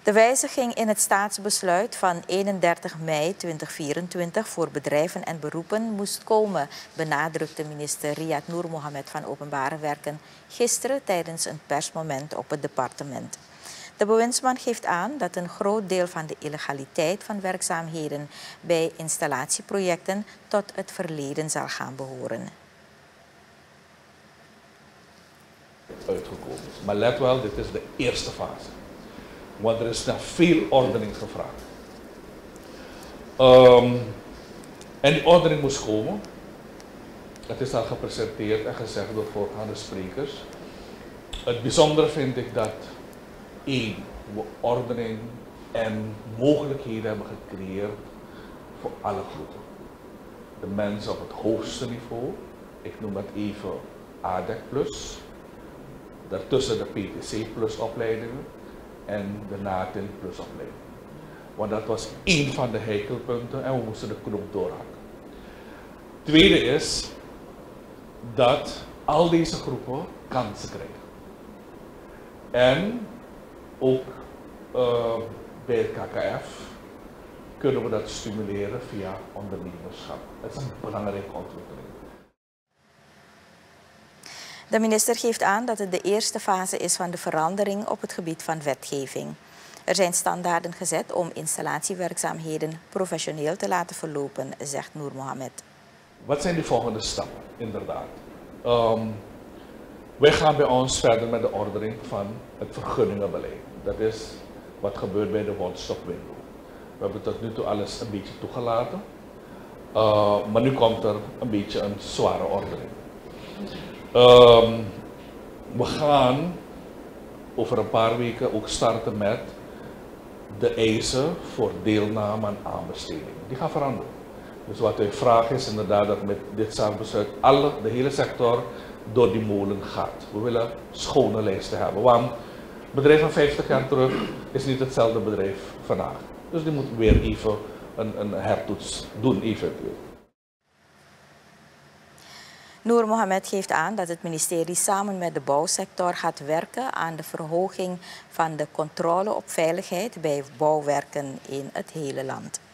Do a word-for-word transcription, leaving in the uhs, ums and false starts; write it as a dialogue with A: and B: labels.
A: De wijziging in het staatsbesluit van eenendertig mei tweeduizend vierentwintig voor bedrijven en beroepen moest komen, benadrukte minister Riyad Noor Mohammed van Openbare Werken gisteren tijdens een persmoment op het departement. De bewindsman geeft aan dat een groot deel van de illegaliteit van werkzaamheden bij installatieprojecten tot het verleden zal gaan behoren.
B: Uitgekomen is. Maar let wel, dit is de eerste fase. Want er is naar veel ordening gevraagd. Um, en die ordening moest komen. Het is al gepresenteerd en gezegd door voorgaande sprekers. Het bijzondere vind ik dat één, we ordening en mogelijkheden hebben gecreëerd voor alle groepen. De mensen op het hoogste niveau, ik noem het even A D E C plus, daartussen de P T C plus opleidingen en de NATIN plus opleidingen. Want dat was één van de heikelpunten en we moesten de knoop doorhakken. Tweede is dat al deze groepen kansen krijgen. En ook uh, bij het K K F kunnen we dat stimuleren via ondernemerschap. Dat is een belangrijke ontwikkeling.
A: De minister geeft aan dat het de eerste fase is van de verandering op het gebied van wetgeving. Er zijn standaarden gezet om installatiewerkzaamheden professioneel te laten verlopen, zegt Noor Mohammed.
B: Wat zijn de volgende stappen? Inderdaad. Um, wij gaan bij ons verder met de ordening van het vergunningenbeleid. Dat is wat gebeurt bij de one-stop window. We hebben tot nu toe alles een beetje toegelaten. Uh, maar nu komt er een beetje een zware ordening. Um, we gaan over een paar weken ook starten met de eisen voor deelname aan aanbestedingen. Die gaan veranderen. Dus wat wij vragen is inderdaad dat met dit staatsbesluit alle, de hele sector door die molen gaat. We willen schone lijsten hebben. Want het bedrijf van vijftig jaar terug is niet hetzelfde bedrijf vandaag. Dus die moet weer even een, een hertoets doen eventueel.
A: Noor Mohammed geeft aan dat het ministerie samen met de bouwsector gaat werken aan de verhoging van de controle op veiligheid bij bouwwerken in het hele land.